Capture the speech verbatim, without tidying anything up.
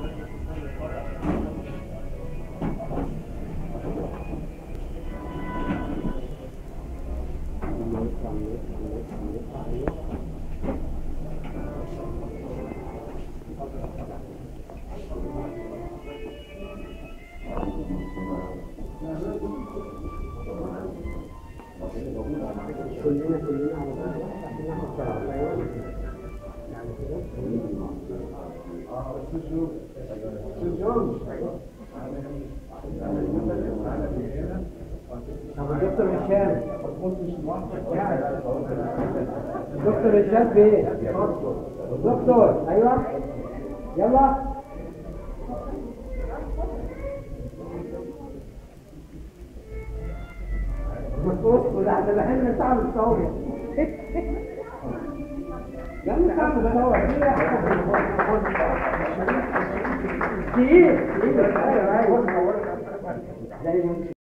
كلنا كلنا على بعض عشان ناخد قرار. يعني كده اه سجون سجون طب الدكتور هشام الدكتور هشام فين؟ دكتور ايوه يلا مصروف ده ده حلم صعب الصور يلا صعب الصور كتير كتير ايوه ايوه زي